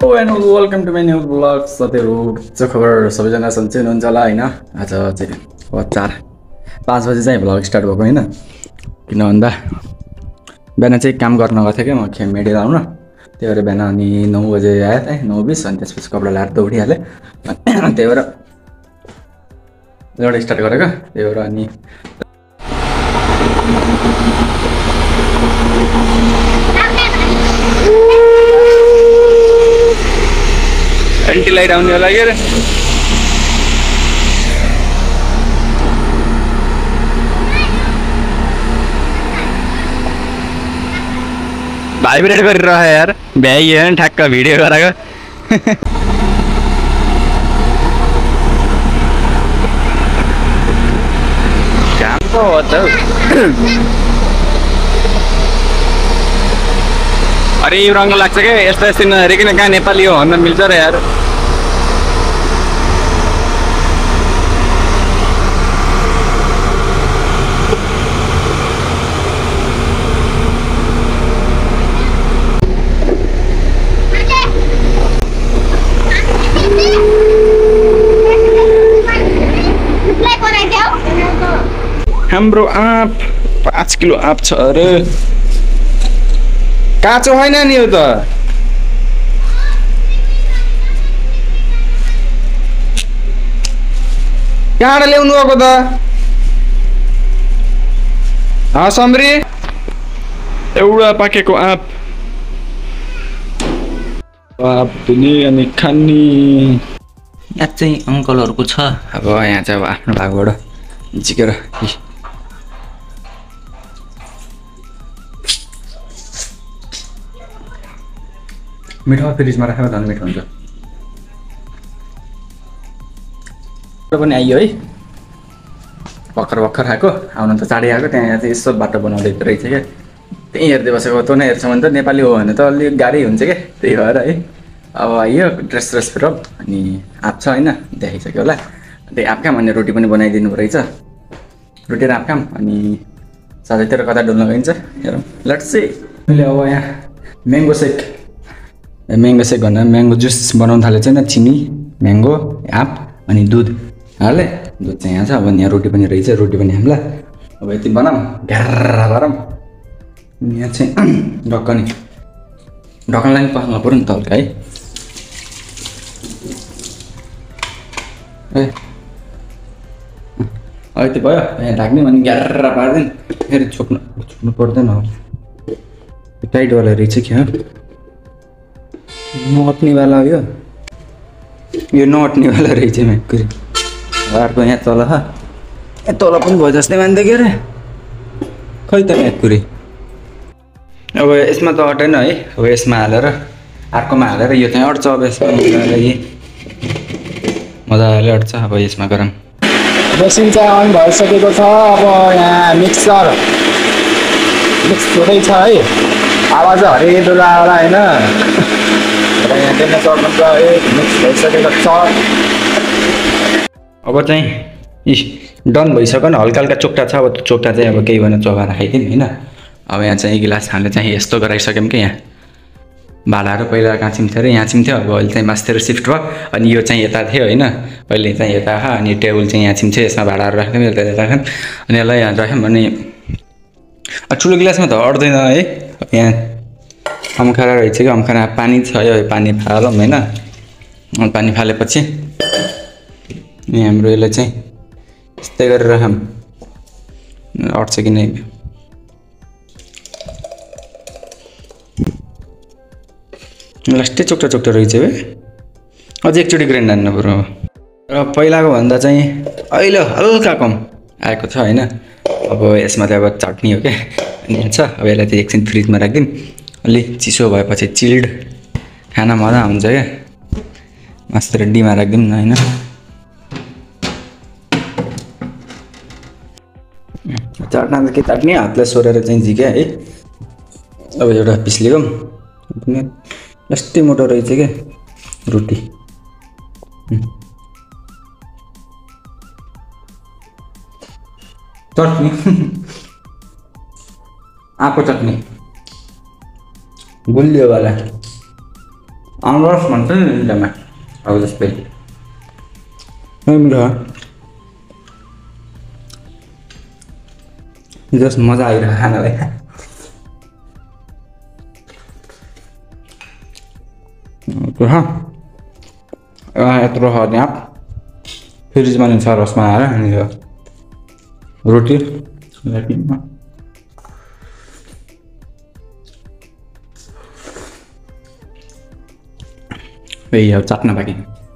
And welcome to my new vlog. साथीहरू के खबर, सबैजना सन्चै हुनुहुन्छ होला होइन। आज चाहिँ 4-5 बजी चाहिँ भ्लग स्टार्ट भएको होइन, किन भन्दा बिहान चाहिँ काम गर्न गएको थिएँ क्या म खेममेडी लाउन। त्यही भएर बिहान अनि 9 बजे आयो त्यहाँ 9:20 अनि त्यसपछि कपडा लाएर दौडिहालेँ। त्यही भएर एउटा स्टार्ट गरेको। त्यही भएर अनि एन्टी लाइट आउने होला के भाइब्रेट गरिरह यार, भ्याइ ठ्याक्क भिडियो गराएको। काम पो हो त। अरे यो रङ लाग्छ क्या, यस्तो यस्तो नहेरिकन कहाँ नेपाली हो भन्न मिल्छ र यार। हाम्रो आँप 5 किलो आँप छ अरे। काँचो होइन नि यो त। कहाँबाट ल्याउनु भएको त? समरी एउटा पाकेको आँप पनि अनि खानी। यहाँ चाहिँ अङ्कलहरूको छ। अब यहाँ चाहिँ अब आफ्नो भागबाट झिकेर मिठो फ्रिजमा राखेर झन् मिठो हुन्छ। पनि आइयो है, भर्खर आएको। आउनु त चाँडै आएको। त्यहाँ चाहिँ यसो बाटो बनाउँदै रहेछ क्या, त्यहीँ हेर्दै बसेको। तँ नै हेर्छ भने त नेपाली हो भने त अलिक गाह्रै हुन्छ क्या। त्यही भएर है अब आइयो ड्रेस फिरप अनि आँप छ होइन, देखाइसक्यो होला। त्यही आँप खाम अनि रोटी पनि बनाइदिनु रहेछ। रोटी र आँप खाम अनि साथैतिर कता डुल्न गइन्छ हेरौँ। Let's see. मैले अब यहाँ म्याङ्गो सेक भन्दा म्याङ्गो जुस बनाउनु थाले चाहिँ चिनी, म्याङ्गो, आँप अनि दुध हाले। दुध चाहिँ यहाँ छ। अब यहाँ रोटी पनि रहेछ, रोटी पनि हाम्ला। अब यति बनाऊँ घ्यारा गरौँ। यहाँ चाहिँ ढक्कनलाई पनि पस्नु पऱ्यो नि त हल्का है। यति भयो। यहाँ ढाक्ने भने घ्यारा पार्दैन, फेरि छोप्नु पर्दैन। टाइटवाला रहेछ क्या, नअट्नेवाला हो यो नअट्नेवाला रहेछ म्याकुरी। अर्को यहाँ तल यहाँ तल पनि भयो जस्तै मान्दै के अरे। खै त म्याकुरी। अब यसमा त अटेन है। अब यसमा हालेर अर्कोमा हालेर यो चाहिँ अट्छ। अब यसमा मजाले अट्छ। अब यसमा गरौँ। मेसिन चाहिँ अन भइसकेको छ। अब यहाँ मिक्स हुँदैछ है। आवाज हरिदुला होला होइन। यहाँ देख्न सक्नुहुन्छ मिक्स भइसकेको छ। अब चाहिँ डन भइसक्यो नि। हल्का चोक्टा छ। अब त्यो चोक्टा चाहिँ अब केही भएन, चबाएर खाइदिउँ होइन। अब यहाँ चाहिँ गिलास हामीले चाहिँ यस्तो गराइसक्यौँ कि यहाँ भाडाहरू पहिला कहाँ चिम्थ्यो अरे, यहाँ चिम्थ्यो। अब अहिले चाहिँ मास्तिर सिफ्ट भयो। अनि यो चाहिँ यता थियो होइन, पहिले चाहिँ यता अनि टेबल चाहिँ यहाँ चिम्थ्यो। यसमा भाडाहरू राख्थ्यौँ, यता राख्यौँ अनि यसलाई यहाँ राख्यौँ। अनि ठुलो गिलासमा त अट्दैन है। यहाँ अम्खारा रहेछ कि अम्खारा पानी छ। यो पानी फालौँ होइन। पानी फालेपछि हाम्रो यसलाई चाहिँ यस्तै गरेर राखौँ। अट्छ कि नै लास्टै चोक्टा रहेछ है। अझै एकचोटि ग्राइन्ड हान्नु पऱ्यो। र पहिलाको भन्दा चाहिँ अहिले हल्का कम आएको छ होइन। अब यसमा चाहिँ अब चटनी हो क्या, अनि यहाँ छ। अब यसलाई चाहिँ एकछिन फ्रिजमा राखिदिउँ। अलि चिसो भएपछि चिल्ड खाना मजा हुन्छ क्या। मास्तिर डीमा राखिदिउँ न होइन। चट्ना त के चट्नी हातलाई सोरेर चाहिँ झिक्यो है। अब एउटा पिस लिउँ। यस्तै मोटो रहेछ क्या रोटी। चटनी आँपको चटनी गुलियो वाला अनरस भन्छ नि इन्डियामा अब जस्तै मिठो जस मजा आइरहेको खानालाई यत्रो छ त्यहाँ फ्रिजमा नि छ रसमा आएर अनि यो रोटी अब चाट्न बाँकी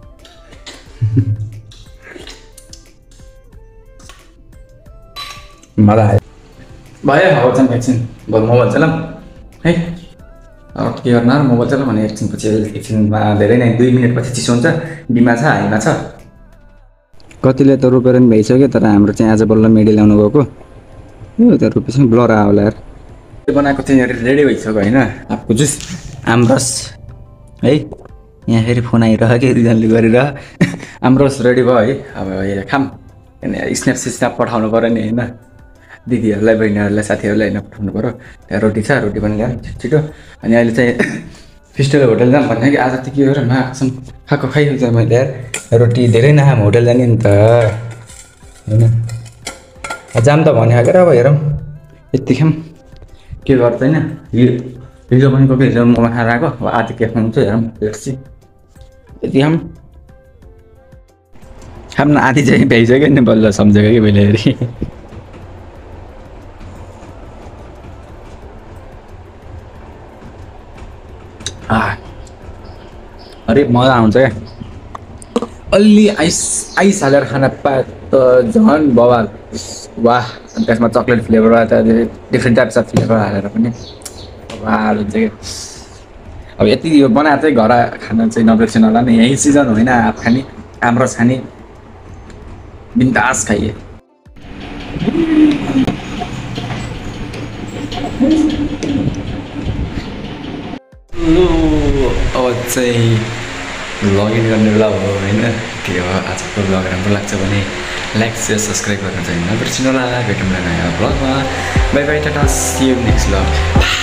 मजा आयो भयो अब चाहिँ एकछिन मोबाइल चलाऊँ है अब के गर्नु मोबाइल चलाऊँ भने एकछिनमा धेरै नै 2 मिनटपछि चिसो हुन्छ बिमा छ हाइमा छ कतिले त रोपेर नि भइसक्यो तर हाम्रो चाहिँ आज बल्ल मेडी ल्याउनु गएको यो त रोपेपछि ब्लर आयो होला यार बनाएको चाहिँ रेडी भइसक्यो होइन आपको जुस आमरस है यहाँ फेरि फोन आइरह के रिजनले गरेर आमरस रेडी भयो है अब यहाँ खाम स्न्याप पठाउनु पऱ्यो नि होइन दिदीहरूलाई बहिनीहरूलाई साथीहरूलाई होइन पठाउनु पऱ्यो त्यहाँ रोटी छ रोटी पनि ल्याऊँ छिटो अनि अहिले चाहिँ फिस्टल होटल जाऊँ भन्ने कि आज त के गरेर मासम खाएको खाइहाल्छ मैले यार रोटी धेरै नखाम होटल जाने नि त होइन जाम त भने खाएर अब हेरौँ यति खाम के गर्दैन हिजो पनि कोही हिजो मोमो खाएर आएको अब आज के खुवाउँछ हेरौँ हेर्छु यति खाम न आधी चाहिँ भ्याइसक्यो नि बल्ल सम्झेको कि मैले हेरी अरे मजा आउँछ क्या अलि आइस हालेर खाना पाए त झन् बवाल वाह अनि त्यसमा चक्लेट फ्लेभर त डिफ्रेन्ट टाइप्स अफ फ्लेभर हालेर पनि बवाल हुन्छ क्या अब यति यो बनाएर चाहिँ घर खाना चाहिँ नबिर्सिनु होला नि यही सिजन होइन आप खाने आमरस खाने बिन्दास खाइए अब चाहिँ लगइन गर्ने बेला हो होइन के हो आजको ब्लग राम्रो लाग्छ भने लाइक सेयर सब्सक्राइब गर्न चाहिँ नबिर्सिनु होला भेटौँला नयाँ ब्लगमा bye bye tata see you next blog